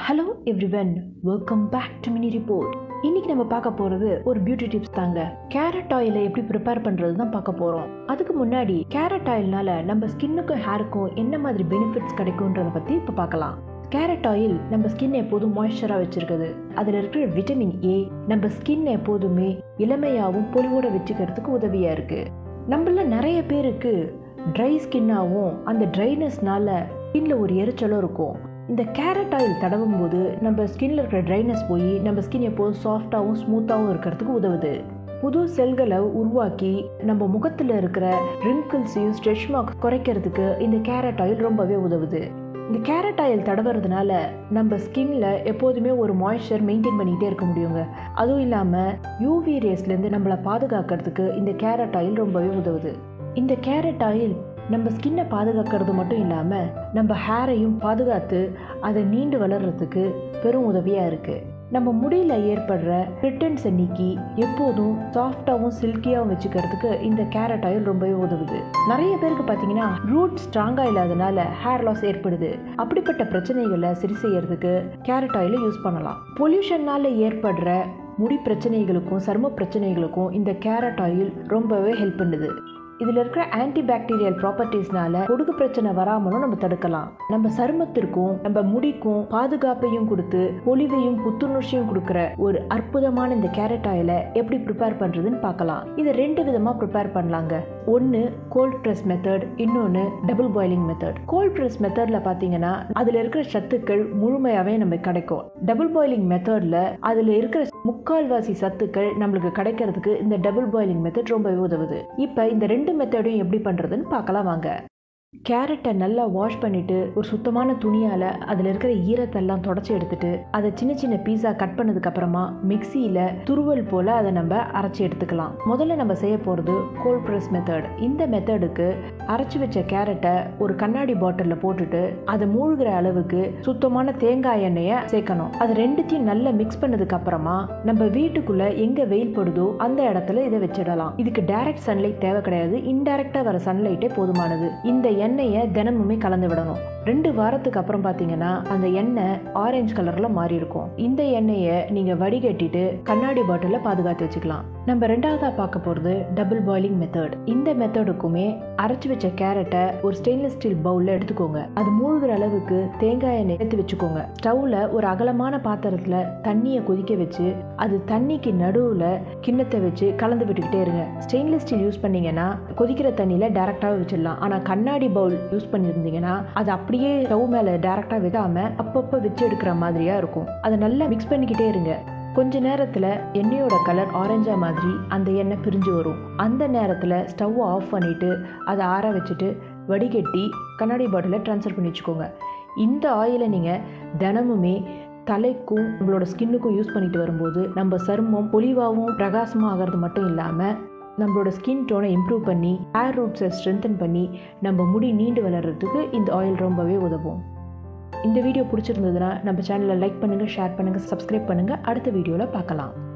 Hello everyone, welcome back to mini report. இன்னைக்கு நம்ம பார்க்க போறது ஒரு பியூட்டி டிப்ஸ் தாங்க. கேரட் ஆயிலை எப்படி ப்ரிப்பேர் பண்றது தான் பார்க்க போறோம். அதுக்கு முன்னாடி கேரட் ஆயில்னால நம்ம ஸ்கின்னுக்கும் ஹேருக்கும் என்ன மாதிரி பெனிஃபிட்ஸ் கிடைக்கும்ன்றத பத்தி இப்ப பார்க்கலாம். கேரட் ஆயில் நம்ம ஸ்கின் எப்போதும் மாய்ஸ்சரா வச்சிருக்குது. அதுல இருக்கிற விட்டமின் ஏ நம்ம ஸ்கின் எப்போதுமே இளமையாவும் பொலிவோட வச்சுக்கிறதுக்கு உதவியா இருக்கு. நம்மள நிறைய பேருக்கு ட்ரை ஸ்கின்னாவும் அந்த ட்ரைனஸ்னால ஸ்கின்ல ஒரு எரிச்சலும் இருக்கும். இந்த கேரட் ஆயில் தடவும் போது நம்ம ஸ்கின்ல இருக்கிற ட்ரைனஸ் போய் நம்ம ஸ்கின் எப்போதும் சாஃப்டாகவும் ஸ்மூத்தாகவும் இருக்கிறதுக்கு உதவுது. புது செல்களை உருவாக்கி நம்ம முகத்துல இருக்கிற ரிங்கிள்ஸையும் ஸ்ட்ரெச் மார்க்ஸ் குறைக்கிறதுக்கு இந்த கேரட் ஆயில் ரொம்பவே உதவுது. இந்த கேரட் ஆயில் தடவுறதுனால நம்ம ஸ்கின்ல எப்போதுமே ஒரு மாய்ஸ்சர் மெயின்டைன் பண்ணிக்கிட்டே இருக்க முடியுங்க. அதுவும் இல்லாமல் யூவி ரேஸ்லேருந்து நம்மளை பாதுகாக்கிறதுக்கு இந்த கேரட் ஆயில் ரொம்பவே உதவுது. இந்த கேரட் ஆயில் நம்ம ஸ்கின்னை பாதுகாக்கிறது மட்டும் இல்லாமல் நம்ம ஹேரையும் பாதுகாத்து அதை நீண்டு வளர்கிறதுக்கு பெரும் உதவியாக இருக்குது. நம்ம முடியில் ஏற்படுற ரிட்டன்ஸை நீக்கி எப்போதும் சாஃப்டாகவும் சில்கியாகவும் வச்சுக்கிறதுக்கு இந்த கேரட் ஆயில் ரொம்பவே உதவுது. நிறைய பேருக்கு பார்த்தீங்கன்னா ரூட் ஸ்ட்ராங்காக இல்லாதனால ஹேர் லாஸ் ஏற்படுது. அப்படிப்பட்ட பிரச்சனைகளை சரி செய்யறதுக்கு கேரட் ஆயிலை யூஸ் பண்ணலாம். பொல்யூஷன்னால ஏற்படுற முடி பிரச்சனைகளுக்கும் சரும பிரச்சனைகளுக்கும் இந்த கேரட் ஆயில் ரொம்பவே ஹெல்ப் பண்ணுது. இதில் இருக்கிற ஆன்டிபாக்டீரியல் ப்ராப்பர்ட்டிஸ்னால பொடுகு பிரச்சனை வராமலும் நம்ம தடுக்கலாம். நம்ம சருமத்திற்கும் நம்ம முடிக்கும் பாதுகாப்பையும் கொடுத்து பொலிவையும் புத்துணர்ச்சியும் கொடுக்குற ஒரு அற்புதமான இந்த கேரட் ஆயிலை எப்படி ப்ரிப்பேர் பண்ணுறதுன்னு பார்க்கலாம். இதை 2 விதமாக ப்ரிப்பேர் பண்ணலாங்க. ஒன்று கோல்ட் ப்ரெஸ் மெத்தட், இன்னொன்று double boiling method. Cold press மெத்தடில் பார்த்தீங்கன்னா அதில் இருக்கிற சத்துக்கள் முழுமையாகவே நமக்கு கிடைக்கும். டபுள் பாயிலிங் மெத்தடில் அதில் இருக்கிற முக்கால்வாசி சத்துக்கள் நம்மளுக்கு கிடைக்கிறதுக்கு இந்த டபுள் பாயிலிங் மெத்தட் ரொம்பவே உதவுது. இப்போ இந்த 2 மெத்தடையும் எப்படி பண்றதுன்னு பார்க்கலாம் வாங்க. கேரட்டை நல்லா வாஷ் பண்ணிட்டு ஒரு சுத்தமான துணியால அதுல இருக்கிற ஈரத்தெல்லாம் தொடச்சி எடுத்துட்டு அதை சின்ன சின்ன பீஸா கட் பண்ணதுக்கு அப்புறமா மிக்சியில துருவல் போல அதை நம்ம அரைச்சி எடுத்துக்கலாம். முதல்ல நம்ம செய்ய போறது கோல்ட் பிரஸ் மெத்தட். இந்த மெத்தடுக்கு அரைச்சி வச்ச கேரட்டை ஒரு கண்ணாடி பாட்டில்ல போட்டுட்டு அதை மூழ்கிற அளவுக்கு சுத்தமான தேங்காய் எண்ணெயை சேர்க்கணும். அது ரெண்டுத்தையும் நல்லா மிக்ஸ் பண்ணதுக்கு அப்புறமா நம்ம வீட்டுக்குள்ள எங்க வெயில் படுதோ அந்த இடத்துல இதை வச்சிடலாம். இதுக்கு டைரக்ட் சன்லைட் தேவை கிடையாது, இன்டைரக்டா வர சன்லைட்டே போதுமானது. இந்த எண்ணெயை தினமுமே கலந்து விடணும். 2 வாரத்துக்கு அப்புறம் பாத்தீங்கன்னா அந்த எண்ணெய் ஆரஞ்சு கலர்ல மாறி இருக்கும். இந்த எண்ணெயை நீங்க வடிகட்டிட்டு கண்ணாடி பாட்டில பாதுகாத்து வச்சுக்கலாம். நம்ம 2வதா பார்க்க போறது டபுள் பாயிலிங் மெத்தட். இந்த மெத்தடுக்குமே அரைச்சு வச்ச கேரட்டை ஒரு ஸ்டெயின்லெஸ் ஸ்டீல் பவுல்ல எடுத்துக்கோங்க. அது மூழ்கிற அளவுக்கு தேங்காய் எண்ணெய் எடுத்து வச்சுக்கோங்க. ஸ்டவ்ல ஒரு அகலமான பாத்திரத்துல தண்ணியை கொதிக்க வச்சு அது தண்ணிக்கு நடுவுல கிண்ணத்தை வச்சு கலந்து விட்டுக்கிட்டே இருங்க. ஸ்டெயின்லெஸ் ஸ்டீல் யூஸ் பண்ணீங்கன்னா கொதிக்கிற தண்ணியில டைரக்டாவே வச்சிடலாம். ஆனா கண்ணாடி பவுல் யூஸ் பண்ணியிருந்தீங்கன்னா அது அப்படியே ஸ்டவ் மேல டைரக்டா வைக்காம அப்பப்ப வச்சு எடுக்கிற மாதிரியா இருக்கும். அதை நல்லா மிக்ஸ் பண்ணிக்கிட்டே இருங்க. கொஞ்ச நேரத்துல எண்ணெயோட கலர் ஆரஞ்சா மாதிரி அந்த எண்ணெய் பிரிஞ்சு வரும். அந்த நேரத்துல ஸ்டவ் ஆஃப் பண்ணிட்டு அதை ஆற வச்சுட்டு வடிகட்டி கண்ணாடி பாட்டில ட்ரான்ஸ்ஃபர் பண்ணி வச்சுக்கோங்க. இந்த ஆயிலை நீங்க தினமுமே தலைக்கும் நம்மளோட ஸ்கின்னுக்கும் யூஸ் பண்ணிட்டு வரும்போது நம்ம சருமம் பொலிவாகவும் பிரகாசமாக ஆகிறது மட்டும் இல்லாமல் நம்மளோட ஸ்கின் டோனை இம்ப்ரூவ் பண்ணி ஹேர் ரூட்ஸை ஸ்ட்ரென்தன் பண்ணி நம்ம முடி நீண்டு வளர்கிறதுக்கு இந்த ஆயில் ரொம்பவே உதவும். இந்த வீடியோ பிடிச்சிருந்ததுன்னா நம்ம சேனலை லைக் பண்ணுங்கள், ஷேர் பண்ணுங்கள், சப்ஸ்கிரைப் பண்ணுங்கள். அடுத்த வீடியோவில் பார்க்கலாம்.